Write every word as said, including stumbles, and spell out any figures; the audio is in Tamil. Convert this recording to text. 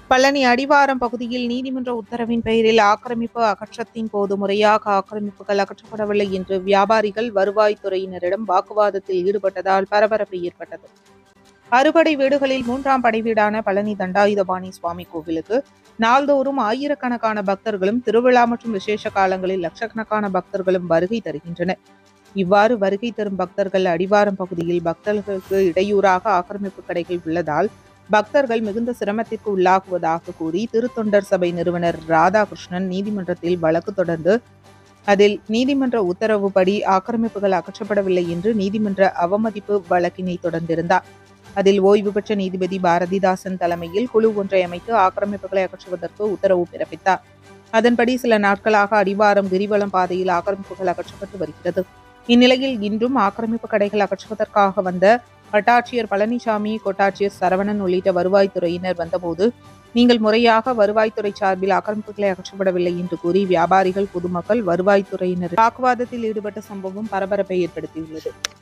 பழனி அடிவாரம் பகுதியில் நீதிமன்ற உத்தரவின் பெயரில் ஆக்கிரமிப்பு அகற்றத்தின் போது முறையாக ஆக்கிரமிப்புகள் அகற்றப்படவில்லை என்று வியாபாரிகள் வருவாய்த்துறையினரிடம் வாக்குவாதத்தில் ஈடுபட்டதால் பரபரப்பு ஏற்பட்டது. அறுபடை வீடுகளில் மூன்றாம் படை வீடான பழனி தண்டாயுதபாணி சுவாமி கோவிலுக்கு நாள்தோறும் ஆயிரக்கணக்கான பக்தர்களும் திருவிழா மற்றும் விசேஷ காலங்களில் லட்சக்கணக்கான பக்தர்களும் வருகை தருகின்றனர். இவ்வாறு வருகை தரும் பக்தர்கள் அடிவாரம் பகுதியில் பக்தர்களுக்கு இடையூறாக ஆக்கிரமிப்பு கடைகள் உள்ளதால் பக்தர்கள் மிகுந்த சிரமத்திற்கு உள்ளாகுவதாக கூறி திருத்தொண்டர் சபை நிறுவனர் ராதாகிருஷ்ணன் நீதிமன்றத்தில் வழக்கு தொடர்ந்து அதில் நீதிமன்ற உத்தரவுப்படி ஆக்கிரமிப்புகள் அகற்றப்படவில்லை என்று நீதிமன்ற அவமதிப்பு வழக்கினை தொடர்ந்திருந்தார். அதில் ஓய்வு பெற்ற நீதிபதி பாரதிதாசன் தலைமையில் குழு ஒன்றை அமைத்து ஆக்கிரமிப்புகளை அகற்றுவதற்கு உத்தரவு பிறப்பித்தார். அதன்படி சில நாட்களாக அடிவாரம் கிரிவலம் பாதையில் ஆக்கிரமிப்புகள் அகற்றப்பட்டு வருகிறது. இந்நிலையில் இன்றும் ஆக்கிரமிப்பு கடைகள் அகற்றுவதற்காக வந்த வட்டாட்சியர் பழனிசாமி, கோட்டாட்சியர் சரவணன் உள்ளிட்ட வருவாய்த்துறையினர் வந்தபோது நீங்கள் முறையாக வருவாய்த்துறை சார்பில் ஆக்கிரமிப்புகளை அகற்றப்படவில்லை என்று கூறி வியாபாரிகள், பொதுமக்கள், வருவாய்த்துறையினர் வாக்குவாதத்தில் ஈடுபட்ட சம்பவம் பரபரப்பை ஏற்படுத்தியுள்ளது.